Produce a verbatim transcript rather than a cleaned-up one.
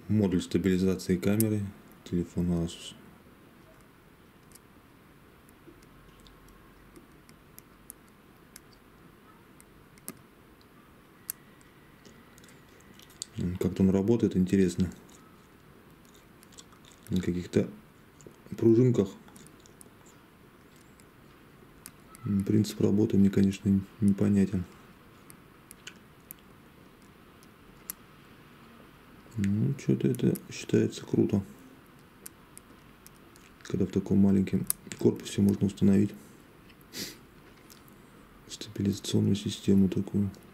Модуль стабилизации камеры телефона Asus. Как он работает, интересно. На каких-то пружинках. Принцип работы мне, конечно, непонятен. Ну, что-то это считается круто, когда в таком маленьком корпусе можно установить стабилизационную систему такую.